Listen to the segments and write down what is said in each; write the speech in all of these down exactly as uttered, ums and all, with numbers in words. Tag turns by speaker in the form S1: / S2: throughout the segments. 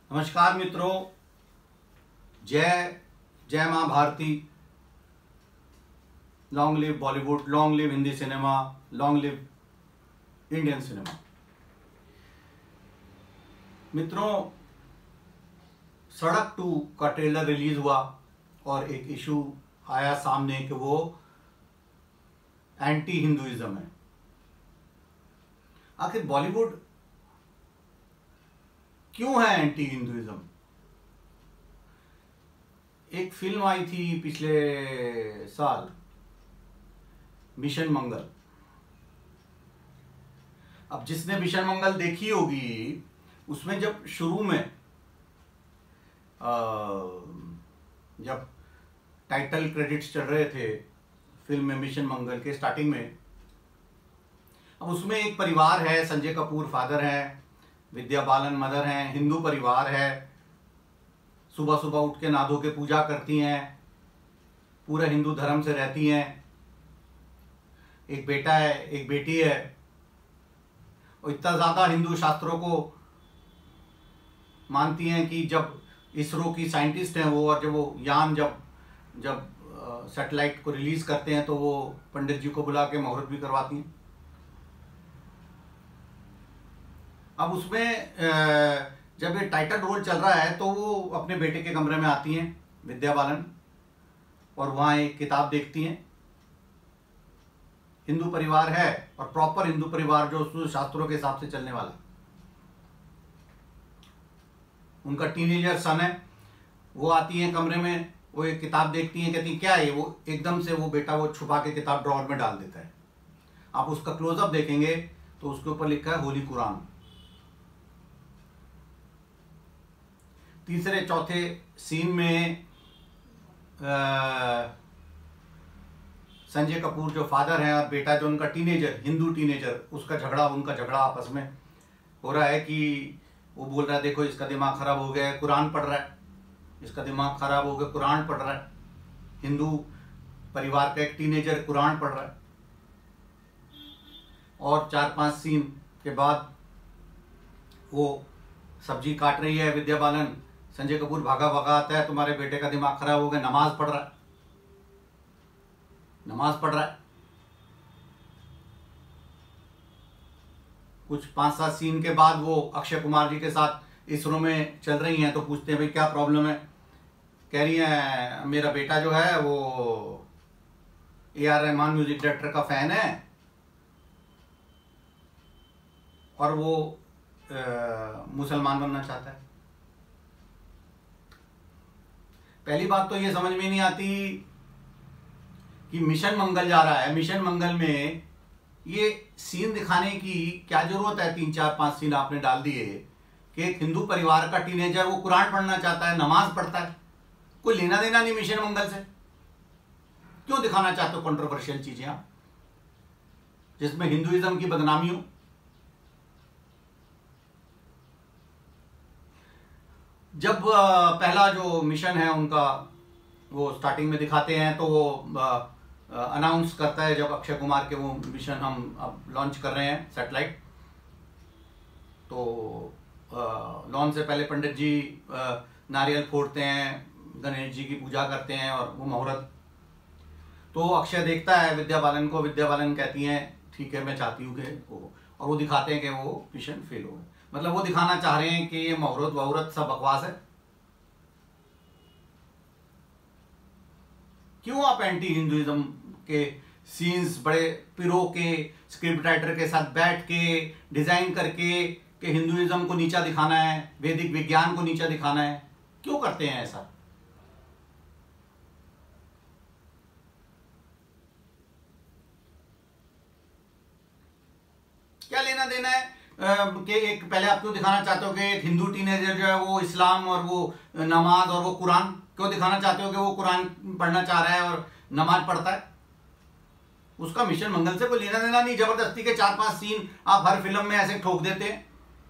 S1: नमस्कार मित्रों, जय जय माँ Bharati. Long live Bollywood, long live Hindi cinema, long live Indian cinema. मित्रों, सड़क टू का ट्रेलर रिलीज हुआ और एक इशू आया सामने कि वो एंटी हिंदुइज्म है। आखिर बॉलीवुड क्यों है एंटी हिंदुइज्म? एक फिल्म आई थी पिछले साल, मिशन मंगल। अब जिसने मिशन मंगल देखी होगी, उसमें जब शुरू में आ, जब टाइटल क्रेडिट्स चल रहे थे फिल्म में, मिशन मंगल के स्टार्टिंग में, अब उसमें एक परिवार है, संजय कपूर फादर हैं, विद्या बालन मदर हैं, हिंदू परिवार है, सुबह सुबह उठ के नहा धो के पूजा करती हैं, पूरे हिंदू धर्म से रहती हैं, एक बेटा है, एक बेटी है, और इतना ज़्यादा हिंदू शास्त्रों को मानती हैं कि जब इसरो की साइंटिस्ट हैं वो, और जब वो यान जब जब सैटेलाइट को रिलीज़ करते हैं तो वो पंडित जी को बुला के मुहूर्त भी करवाती हैं। अब उसमें जब ये टाइटल रोल चल रहा है तो वो अपने बेटे के कमरे में आती हैं, विद्या बालन, और वहाँ एक किताब देखती हैं। हिंदू परिवार है और प्रॉपर हिंदू परिवार, जो शास्त्रों के हिसाब से चलने वाला। उनका टीनेजर सन है, वो आती हैं कमरे में, वो एक किताब देखती हैं, कहती हैं क्या है वो, एकदम से वो बेटा वो छुपा के किताब ड्रॉअर में डाल देता है। आप उसका क्लोजअप देखेंगे तो उसके ऊपर लिखा है होली कुरान। तीसरे चौथे सीन में संजय कपूर जो फादर हैं और बेटा जो उनका टीनेजर, हिंदू टीनेजर, उसका झगड़ा उनका झगड़ा आपस में हो रहा है कि वो बोल रहा है देखो इसका दिमाग खराब हो गया है, कुरान पढ़ रहा है, इसका दिमाग खराब हो गया, कुरान पढ़ रहा है। हिंदू परिवार का एक टीनेजर कुरान पढ़ रहा है। और चार पांच सीन के बाद वो सब्जी काट रही है विद्या बालन, संजय कपूर भागा भागा आता है, तुम्हारे बेटे का दिमाग खराब हो गया, नमाज पढ़ रहा है, नमाज पढ़ रहा है। कुछ पांच सात सीन के बाद वो अक्षय कुमार जी के साथ इसरो में चल रही हैं, तो पूछते हैं भाई क्या प्रॉब्लम है? कह रही हैं मेरा बेटा जो है वो A R Rahman music director का फैन है और वो मुसलमान बनना चाहता है। पहली बात तो ये समझ में नहीं आती कि मिशन मंगल जा रहा है, मिशन मंगल में ये सीन दिखाने की क्या जरूरत है? तीन चार पांच सीन आपने डाल दिए कि एक हिंदू परिवार का टीनेजर वो कुरान पढ़ना चाहता है, नमाज पढ़ता है, कोई लेना देना नहीं मिशन मंगल से। क्यों दिखाना चाहते हो कंट्रोवर्शियल चीजें आप, जिसमें हिंदुइज्म की बदनामी हो? जब पहला जो मिशन है उनका वो स्टार्टिंग में दिखाते हैं तो वो अनाउंस करता है जब अक्षय कुमार के वो मिशन हम अब लॉन्च कर रहे हैं सैटेलाइट, तो लॉन्च से पहले पंडित जी आ, नारियल फोड़ते हैं, गणेश जी की पूजा करते हैं और वो मुहूर्त, तो अक्षय देखता है विद्या बालन को, विद्या बालन कहती हैं ठीक है मैं चाहती हूँ कि वो, और वो दिखाते हैं कि वो मिशन फेल हो गया। मतलब वो दिखाना चाह रहे हैं कि ये मुहूर्त वहूर्त सब बकवास है। क्यों आप एंटी हिंदुइज्म के सीन्स बड़े पिरो के स्क्रिप्ट राइटर के साथ बैठ के डिजाइन करके कि हिंदुइज्म को नीचा दिखाना है, वैदिक विज्ञान को नीचा दिखाना है, क्यों करते हैं ऐसा? क्या लेना देना है कि एक पहले आप क्यों दिखाना चाहते हो कि एक हिंदू टीनेजर जो है वो इस्लाम और वो नमाज और वो कुरान, क्यों दिखाना चाहते हो कि वो कुरान पढ़ना चाह रहा है और नमाज पढ़ता है? उसका मिशन मंगल से कोई लेना देना नहीं। जबरदस्ती के चार पांच सीन आप हर फिल्म में ऐसे ठोक देते हैं।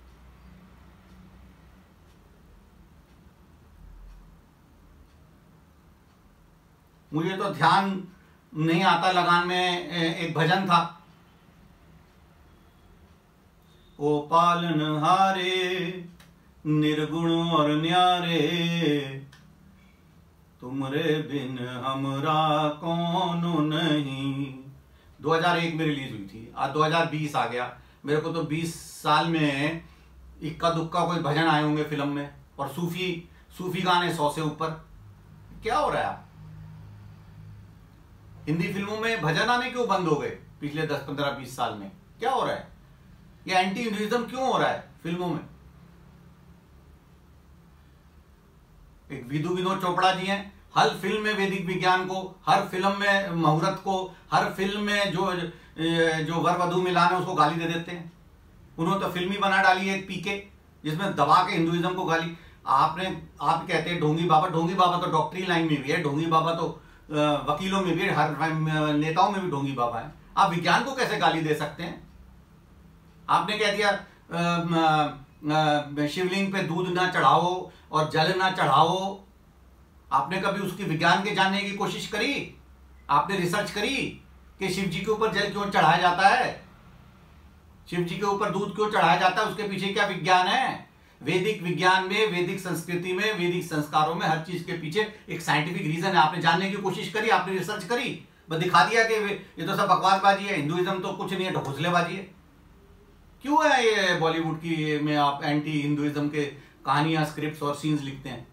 S1: मुझे तो ध्यान नहीं आता, लगान में एक भजन था, ओ पालन हारे निर्गुण और न्यारे, तुमरे बिन हमरा कौन नहीं। दो हज़ार एक में रिलीज हुई थी, आज दो हज़ार बीस आ गया। मेरे को तो बीस साल में इक्का दुक्का कोई भजन आए होंगे फिल्म में, और सूफी सूफी गाने सौ से ऊपर। क्या हो रहा है? हिंदी फिल्मों में भजन आने क्यों बंद हो गए पिछले दस पंद्रह बीस साल में? क्या हो रहा है? ये एंटी हिंदुइज्म क्यों हो रहा है फिल्मों में? एक विदु विनोद चोपड़ा जी हैं, हर फिल्म में वैदिक विज्ञान को, हर फिल्म में मुहूर्त को, हर फिल्म में जो जो वर वधु मिलान है उसको गाली दे देते हैं। उन्होंने तो फिल्म ही बना डाली है एक पीके, जिसमें दबा के हिंदुइज्म को गाली। आपने आप कहते हैं ढोंगी बाबा, ढोंगी बाबा तो डॉक्टरी लाइन में भी है, ढोंगी बाबा तो वकीलों में भी है, हर नेताओं में भी ढोंगी बाबा है। आप विज्ञान को कैसे गाली दे सकते हैं? आपने कह दिया शिवलिंग पे दूध ना चढ़ाओ और जल ना चढ़ाओ। आपने कभी उसकी विज्ञान के जानने की कोशिश करी? आपने रिसर्च करी कि शिव जी के ऊपर जल क्यों चढ़ाया जाता है, शिव जी के ऊपर दूध क्यों चढ़ाया जाता है? उसके पीछे क्या विज्ञान है? वैदिक विज्ञान में, वैदिक संस्कृति में, वैदिक संस्कारों में हर चीज के पीछे एक साइंटिफिक रीजन है। आपने जानने की कोशिश करी? आपने रिसर्च करी? बस दिखा दिया कि ये तो सब बकवासबाजी है, हिंदुइज्म तो कुछ नहीं है, ढकोसलेबाजी है। क्यों है ये बॉलीवुड की में आप एंटी हिंदुइज्म के कहानियां, स्क्रिप्ट्स और सीन्स लिखते हैं?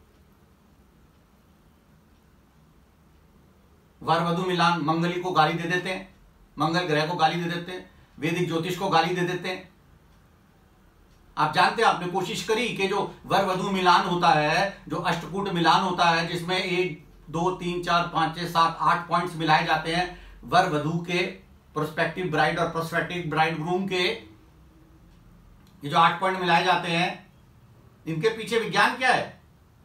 S1: वर वधु मिलान, मंगली को गाली दे देते हैं, मंगल ग्रह को गाली दे देते हैं, वैदिक ज्योतिष को गाली दे देते हैं। आप जानते हैं, आपने कोशिश करी कि जो वर वधु मिलान होता है, जो अष्टकूट मिलान होता है, जिसमें एक दो तीन चार पांच छह सात आठ पॉइंट्स मिलाए जाते हैं, वर वधु के, प्रोस्पेक्टिव ब्राइड और प्रोस्पेक्टिव ब्राइड ग्रूम के, ये जो आठ पॉइंट मिलाए जाते हैं, इनके पीछे विज्ञान क्या है?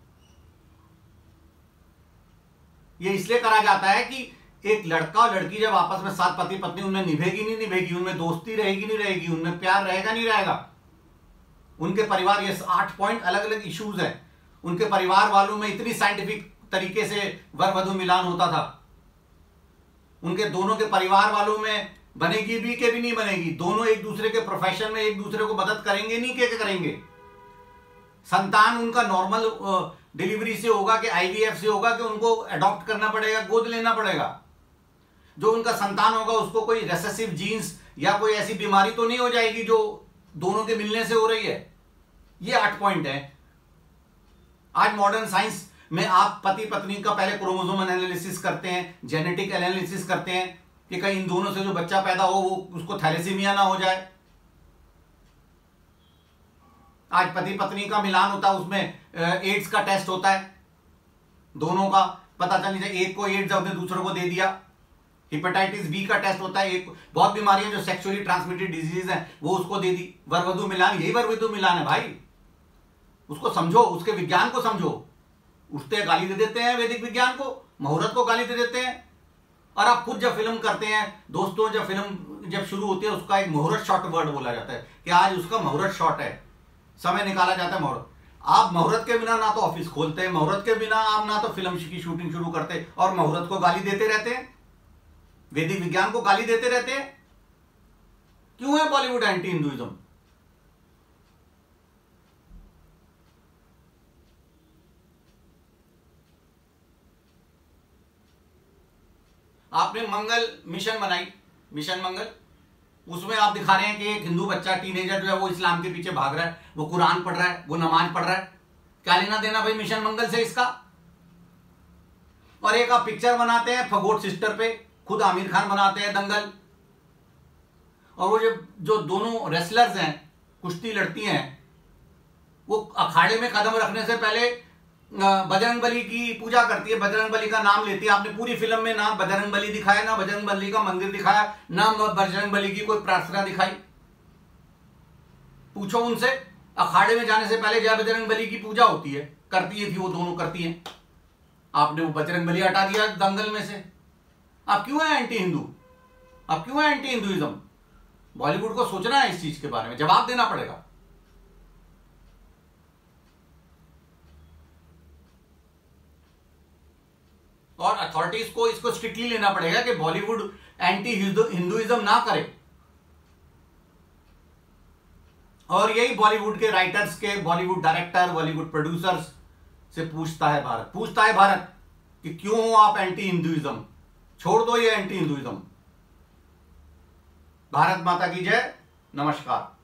S1: ये इसलिए करा जाता है कि एक लड़का और लड़की जब आपस में साथ पति पत्नी, उनमें निभेगी नहीं निभेगी, उनमें दोस्ती रहेगी नहीं रहेगी, उनमें प्यार रहेगा नहीं रहेगा, उनके परिवार, ये आठ पॉइंट अलग अलग इश्यूज हैं, उनके परिवार वालों में इतनी साइंटिफिक तरीके से वर वधु मिलान होता था, उनके दोनों के परिवार वालों में बनेगी भी के भी नहीं बनेगी, दोनों एक दूसरे के प्रोफेशन में एक दूसरे को मदद करेंगे नहीं के करेंगे, संतान उनका नॉर्मल डिलीवरी से होगा कि आईवीएफ से होगा कि उनको अडॉप्ट करना पड़ेगा, गोद लेना पड़ेगा, जो उनका संतान होगा उसको कोई रेसेसिव जीन्स या कोई ऐसी बीमारी तो नहीं हो जाएगी जो दोनों के मिलने से हो रही है। ये आठ पॉइंट है। आज मॉडर्न साइंस में आप पति पत्नी का पहले क्रोमोसोम एनालिसिस करते हैं, जेनेटिक एनालिसिस करते हैं कि कहीं इन दोनों से जो बच्चा पैदा हो वो उसको थैलेसीमिया ना हो जाए। आज पति पत्नी का मिलान होता है, उसमें एड्स का टेस्ट होता है, दोनों का पता चल जाए, एक को एड्स अपने दूसरे को दे दिया। हेपेटाइटिस बी का टेस्ट होता है, एक बहुत बीमारियां जो सेक्सुअली ट्रांसमिटेड डिजीज हैं वो उसको दे दी। वर वधु मिलान, यही वर वधु मिलान है भाई। उसको समझो, उसके विज्ञान को समझो। उठते गाली दे देते हैं वैदिक विज्ञान को, मुहूर्त को गाली दे देते हैं। और आप खुद जब फिल्म करते हैं दोस्तों, जब फिल्म जब शुरू होती है उसका एक मुहूर्त शॉट वर्ड बोला जाता है कि आज उसका मुहूर्त शॉट है, समय निकाला जाता है मुहूर्त। आप मुहूर्त के बिना ना तो ऑफिस खोलते हैं, मुहूर्त के बिना आप ना तो फिल्म की शूटिंग शुरू करते, और मुहूर्त को गाली देते रहते हैं, वैदिक विज्ञान को गाली देते रहते हैं। क्यों है बॉलीवुड एंटी हिंदुइज्म? आपने मंगल मिशन बनाई, मिशन मंगल, उसमें आप दिखा रहे हैं कि एक हिंदू बच्चा, टीनेजर जो है वो इस्लाम के पीछे भाग रहा है, वो कुरान पढ़ रहा है, वो नमाज पढ़ रहा है। क्या लेना देना भाई मिशन मंगल से इसका? और एक आप पिक्चर बनाते हैं फगोट सिस्टर पे, खुद आमिर खान बनाते हैं दंगल, और वो जो जो दोनों रेसलर्स हैं, कुश्ती लड़ती हैं, वो अखाड़े में कदम रखने से पहले बजरंग बली की पूजा करती है, बजरंग बली का नाम लेती है। आपने पूरी फिल्म में ना बजरंग बली दिखाया, ना बजरंग बली का मंदिर दिखाया, ना बजरंग बली की कोई प्रार्थना दिखाई। पूछो उनसे, अखाड़े में जाने से पहले जय बजरंग बली की पूजा होती है, करती है थी वो दोनों करती हैं, आपने वो बजरंग बली हटा दिया दंगल में से। आप क्यों है एंटी हिंदू? आप क्यों है एंटी हिंदुइज्म? बॉलीवुड को सोचना है इस चीज के बारे में, जवाब देना पड़ेगा। और अथॉरिटीज को इसको स्ट्रिक्टली लेना पड़ेगा कि बॉलीवुड एंटी हिंदुइज्म ना करे। और यही बॉलीवुड के राइटर्स के, बॉलीवुड डायरेक्टर, बॉलीवुड प्रोड्यूसर्स से पूछता है भारत पूछता है भारत कि क्यों हो आप एंटी हिंदुइज्म, छोड़ दो ये एंटी हिंदुइज्म। भारत माता की जय। नमस्कार।